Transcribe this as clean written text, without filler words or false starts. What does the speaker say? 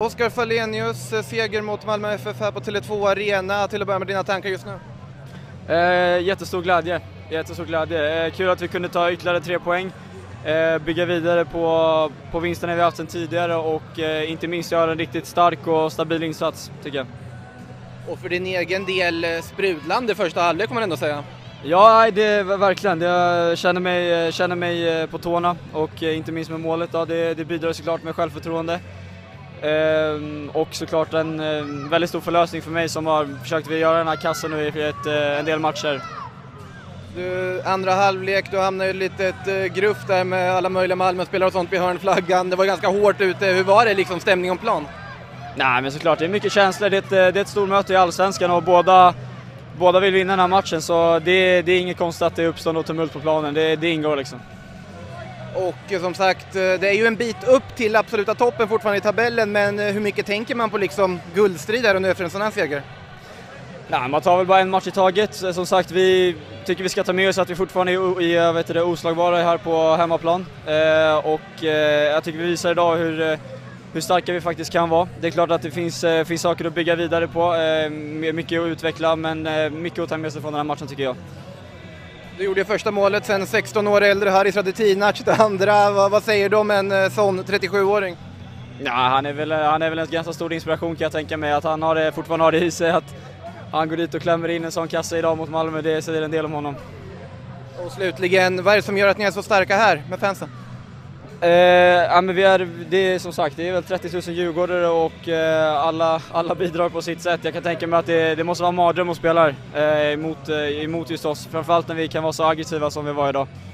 Oskar Fallenius, seger mot Malmö FF här på Tele2 Arena. Till att börja med dina tankar just nu. Jättestor glädje. Kul att vi kunde ta ytterligare 3 poäng. Bygga vidare på vinsterna vi haft sedan tidigare och inte minst göra en riktigt stark och stabil insats, tycker jag. Och för din egen del sprudlande första halvlek, kan man ändå säga. Ja, det verkligen. Jag känner mig på tårna och inte minst med målet. Ja, det bidrar såklart med självförtroende. Och såklart en väldigt stor förlösning för mig som har försökt göra den här kassen nu i en del matcher. Du, andra halvlek, du hamnade i ett litet gruff där med alla möjliga Malmö-spelare och sånt vid hörnflaggan. Det var ganska hårt ute. Hur var det liksom, stämning om plan? Nej, men såklart, det är mycket känslor. Det är ett stort möte i Allsvenskan och båda vill vinna den här matchen, så det är inget konstigt att det uppstår något tumult på planen. Det ingår liksom. Och som sagt, det är ju en bit upp till absoluta toppen fortfarande i tabellen, men hur mycket tänker man på liksom guldstrid där och nu för en sån här seger? Nej, man tar väl bara en match i taget. Som sagt, vi tycker vi ska ta med oss att vi fortfarande är oslagbara här på hemmaplan. Jag tycker vi visar idag hur starka vi faktiskt kan vara. Det är klart att det finns saker att bygga vidare på, mycket att utveckla, men mycket att ta med sig från den här matchen, tycker jag. Du gjorde första målet sen 16 år äldre, Haris Radetinac, det andra. Vad säger du om en sån 37-åring? Ja, han är väl en ganska stor inspiration, kan jag tänka mig. Att han fortfarande har det i sig, att han går dit och klämmer in en sån kassa idag mot Malmö, det säger en del om honom. Och slutligen, vad är det som gör att ni är så starka här med fansen? Men det är som sagt, det är väl 30 000 djurgårdare och alla bidrar på sitt sätt. Jag kan tänka mig att det måste vara en mardröm att spela emot just oss, framförallt när vi kan vara så aggressiva som vi var idag.